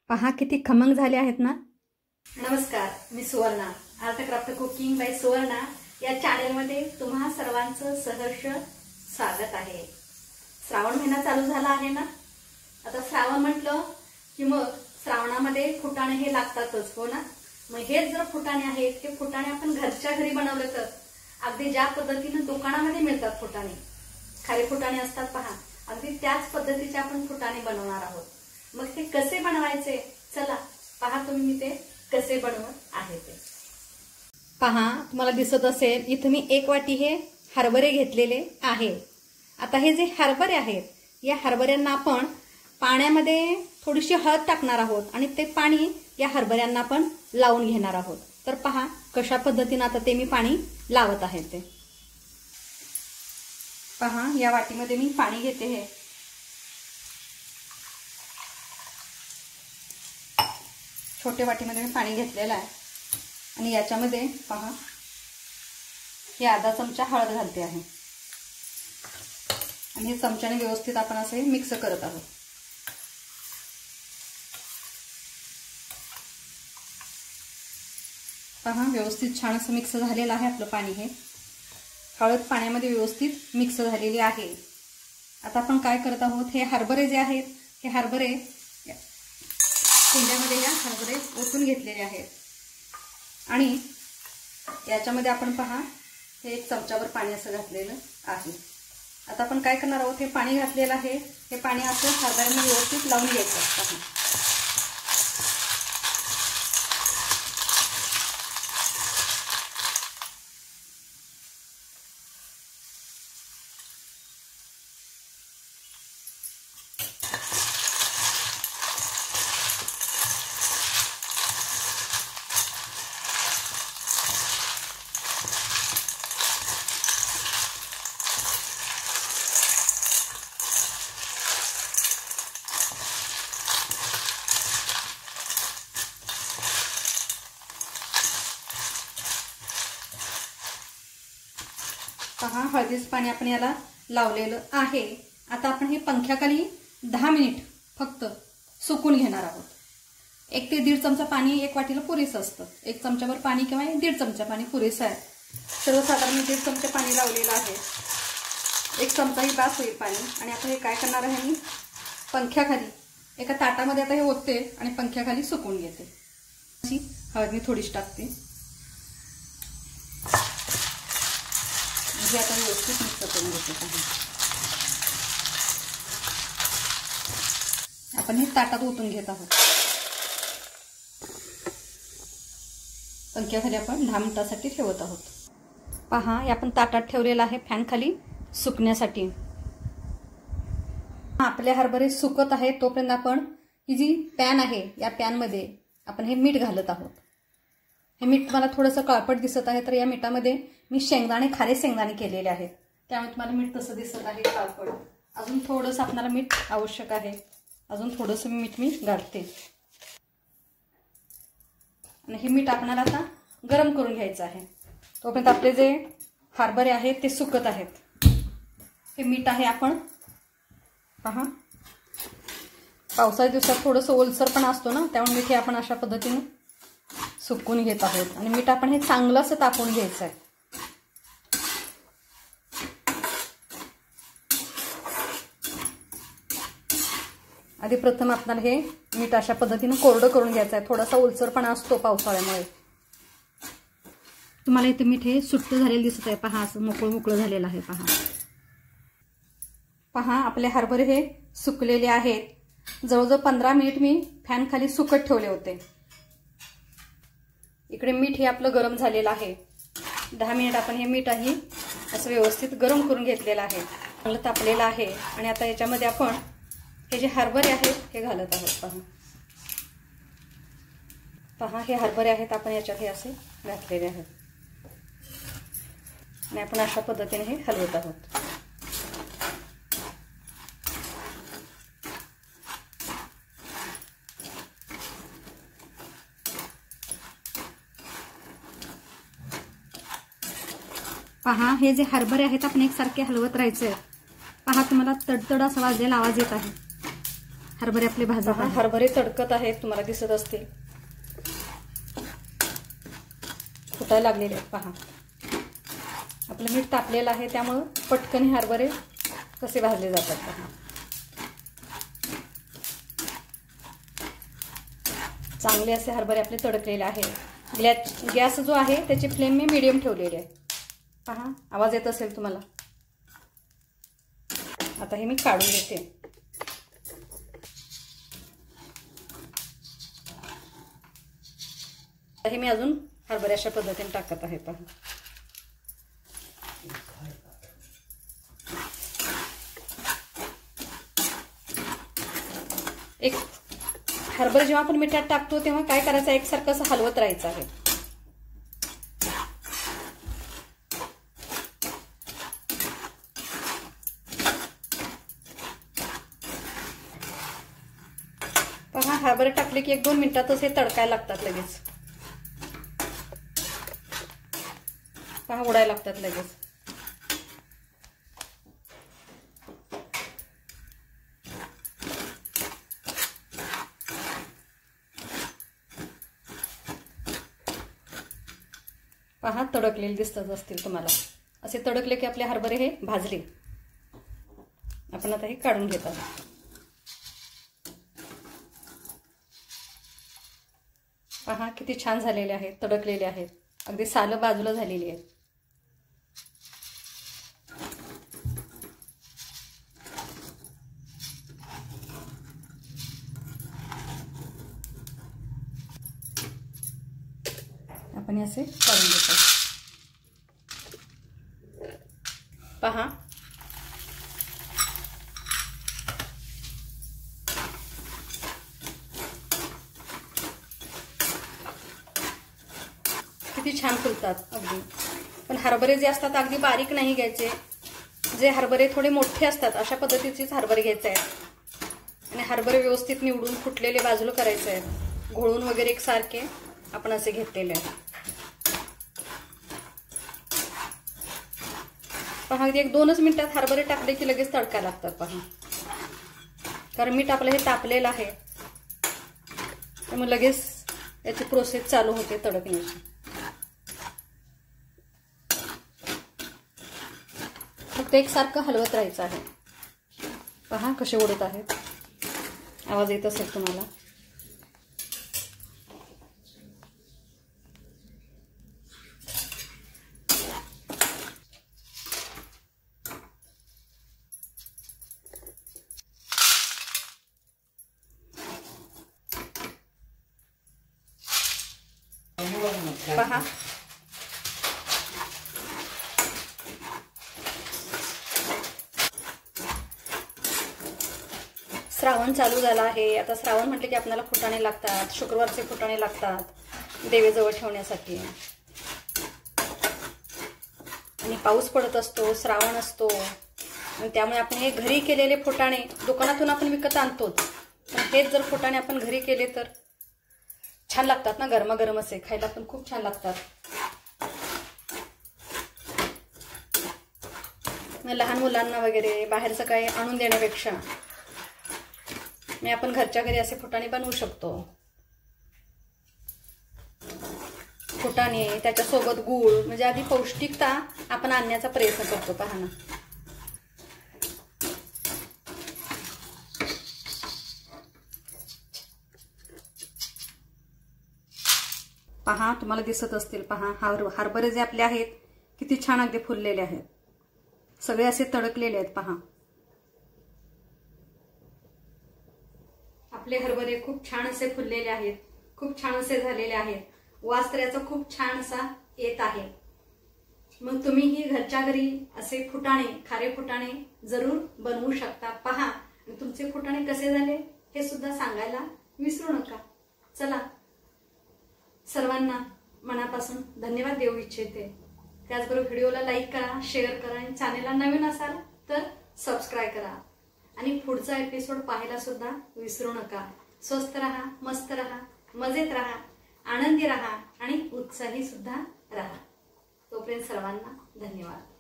पहा किती खमंग झाले आहेत ना। नमस्कार, मी Suvarna, art craft cooking by Suvarna या चॅनलमध्ये तुम्हा सर्वांचं सहर्ष स्वागत आहे। श्रावण महिना चालू झाला आहे ना। आता श्रावण म्हटलं की मग श्रावणामध्ये फुटाणे हे लागतातच, हो ना। मग हेच जर फुटाणे आहेत, हे फुटाणे आपण घरच्या घरी बनवले तर अगदी ज्या पद्धतीने दुकानामध्ये मिळतात फुटाणे, खारे फुटाणे असतात पहा, अगदी त्याच पद्धतीचे आपण फुटाणे बनवणार आहोत। मग ते कसे बनवायचे, चला पहा तुम्ही मी ते कसे बनवत आहे ते। पहा, तुम्हाला दिसत असेल इथे मी 1 वाटी हे हरभरे घेतलेले आहे। आता हे जे हरभरे आहेत, या हरभऱ्यांना आपण पाण्यामध्ये थोडीशी हळद टाकणार आहोत आणि ते पाणी या हरभऱ्यांना आपण लावून घेणार आहोत। तर पहा कशा पद्धतीने आता ते मी पाणी लावत आहे ते पहा। या वाटीमध्ये मी पाणी घेते, हे छोटे वाटीमध्ये मी पाणी घेतलेलं आहे आणि याच्यामध्ये पहा हे अर्धा चमचा हळद घालते आहे आणि हे चमच्याने व्यवस्थित आपण असे मिक्स करत आहोत। पहा व्यवस्थित छान असं मिक्स झालेलं आहे आपलं पाणी। हे हळद पाण्यामध्ये व्यवस्थित मिक्स झालेली आहे। आता आपण काय करत आहोत, हे हरभरे जे आहेत, हे हरभरे कुंड्यामध्ये या हरभरे ओतून घेतलेले आहेत आणि याच्यामध्ये आपण पहा हे 1 चमचाभर पाणी असं घातलेलं आहे। आता आपण काय करणार आहोत, हे पाणी घातलेलं आहे, हे पाणी असं हरभऱ्यांना व्यवस्थित लावून घ्यायचं आहे। पहा हळदीचं पाणी आपण याला लावलेलं आहे। आता आपण हे पंख्याखाली 10 मिनिट फक्त सुकून घेणार आहोत। 1 ते 1.5 चमचा पाणी 1 वाटीला पुरेसं असतं। 1 चमचाभर पाणी किंवा 1.5 चमचा पाणी पुरेसं आहे। सर्वसाधारण 1.5 चमचा पाणी लावलेलं आहे, 1 चमचाही बास होईल पाणी। आणि आता हे काय करणार आहे, मी पंख्याखाली एका ताटामध्ये आता हे ओतते आणि पंख्याखाली सुकून घेते। अशी हळद मी थोडीशी टाकते, आता व्यवस्थित मिक्स करून घेते। आपण हे ताटात ओतून घेत आहोत। पंख्याखाली आपण 10 मिनिटांसाठी ठेवत आहोत। पहा आपण ताटात ठेवलेलं आहे फॅन खाली सुकण्यासाठी। आपले हरभरे सुकत आहे तोपर्यंत आपण ही जी पॅन आहे, या पॅन मध्ये आपण हे मीठ घालत आहोत। हे मीठ मला थोडंसं काळपट दिसत आहे, तर या मीठामध्ये मी शेंगदाणे, खारे शेंगदाणे केलेले आहेत, त्यामुळे तुम्हाला मीठ तसं दिसत आहे काळपट। अजून थोडंसं आपल्याला मीठ आवश्यक आहे, अजून थोडंसं मीठ मी घालते आणि हे मीठ आपल्याला आता गरम करून घ्यायचं आहे। तोपर्यंत आपले जे हरभरे आहेत ते सुकत आहेत। हे मीठ आहे, आपण पहा पावसाळ्या दिवसात थोडंसं ओलसरपणा असतो ना, त्यामुळे मीठ हे आपण अशा पद्धतीने सुकून घेत आहोत आणि मीठ आपण हे चांगलं असं तापवून घ्यायचं आहे। आधी प्रथम आपल्याला हे मीठ अशा पद्धतीने कोरडं करून घ्यायचं आहे, थोडासा ओलसरपणा असतो पावसाळ्यामुळे। तुम्हाला इथे मीठ हे सुट्ट झालेलं दिसत आहे, पहा असं मोकळं झालेलं आहे। पहा आपले हरभरे हे सुकलेले आहेत। जवळजवळ 15 मिनिट मी फॅन खाली सुकत ठेवले होते। इकडे मीठ हे आपलं गरम झालेलं आहे। 10 मिनिट आपण हे मीठ आहे असं व्यवस्थित गरम करून घेतलेलं आहे, चांगलं तापलेलं आहे। आणि आता याच्यामध्ये आपण हे जे हरभरे आहेत हे घालत आहोत। पहा हे हरभरे आहेत, आपण याच्यात हे असे घातलेले आहेत आणि आपण अशा पद्धतीने हे हलवत आहोत। पहा हे जे हरभरे आहेत आपण एकसारखे हलवत राहायचे। पहा तुम्हाला तडतड असा वाजलेला आवाज येत आहे। हरभरे आपले भाजत आहेत. हरभरे तडकत आहेत, तुम्हाला दिसत असतील. फुटायला लागलेले आहेत पहा. आपलं मीठ तापलेलं आहे, त्यामुळं पटकन हे हरभरे कसे भाजले जातात पहा. चांगले असे हरभरे आपले तडकलेले आहे. गॅस जो आहे त्याची फ्लेम मी मीडियम ठेवलेली आहे. पहा, आवाज येत असेल तुम्हाला. आता हे मी काढून घेते. हे मी अजून हरभरे अशा पद्धतीने टाकत आहे पहा. एक हरभरे जेव्हा आपण मिठात टाकतो तेव्हा काय करायचं, एकसारखं असं हलवत राहायचं आहे. पहा, हरभरे टाकले की 1-2 मिनिटातच हे तडकायला लागतात लगेच. पहा, उडायला लागतात लगेच. पहा, तडकलेले दिसत असतील तुम्हाला. असे तडकले की आपले हरभरे हे भाजले. आपण आता हे काढून घेत आहोत. पहा, किती छान झालेले आहेत, तडकलेले आहेत. अगदी सालं बाजूला झालेली आहेत. आपण असे काढून घेतो. पहा, किती छान फुलतात अगदी. पण हरभरे जे असतात अगदी बारीक नाही घ्यायचे. जे हरभरे थोडे मोठे असतात अशा पद्धतीचेच हरभरे घ्यायचे आहेत. आणि हरभरे व्यवस्थित निवडून फुटलेले बाजूला करायचे आहेत. घोळून वगैरे एकसारखे आपण असे घेतलेले आहेत. पहा, अगदी 1-2च मिनिटात हरभरे टाकले की लगेच तडकायला लागतात पहा. कारण मीठ आपलं हे तापलेलं आहे, त्यामुळे लगेच याची प्रोसेस चालू होते तडकण्याची. फक्त एकसारखं हलवत राहायचं आहे. पहा कसे उडत आहेत. आवाज येत असेल तुम्हाला. पहा, श्रावण चालू झाला आहे. आता श्रावण म्हटले की आपल्याला फुटाणे लागतात. शुक्रवारचे फुटाणे लागतात देवीजवळ ठेवण्यासाठी. आणि पाऊस पडत असतो, श्रावण असतो, आणि त्यामुळे आपण हे घरी केलेले फुटाणे दुकानातून आपण विकत आणतोच. पण हेच जर फुटाणे आपण घरी केले तर छान लागतात ना, गरमागरम असे खायला पण खूप छान लागतात. लहान मुलांना वगैरे बाहेरचं काही आणून देण्यापेक्षा आपण घरच्या घरी असे फुटाणे बनवू शकतो. फुटाणे त्याच्यासोबत गूळ, म्हणजे आधी पौष्टिकता आपण आणण्याचा प्रयत्न करतो. पहा ना, पहा, तुम्हाला दिसत असतील. पहा, हरभरे जे आपले आहेत किती छान अगदी फुललेले आहेत. सगळे असे तडकलेले आहेत. पहा, आपले हरभरे खूप छान असे फुललेले आहेत, खूप छान असे झालेले आहेत. वास तर याचा खूप छान असा येत आहे. मग तुम्हीही घरच्या घरी असे फुटाणे, खारे फुटाणे जरूर बनवू शकता. पहा, तुमचे फुटाणे कसे झाले हे सुद्धा सांगायला विसरू नका. चला, सर्वांना मनापासून धन्यवाद देऊ इच्छिते. त्याचबरोबर व्हिडिओला लाईक करा, शेअर करा, आणि चॅनेलला नवीन असाल तर सबस्क्राईब करा. आणि पुढचा एपिसोड पाहायला सुद्धा विसरू नका. स्वस्थ रहा, मस्त रहा, मजेत रहा, आनंदी रहा आणि उत्साही सुद्धा रहा. तोपर्यंत सर्वांना धन्यवाद.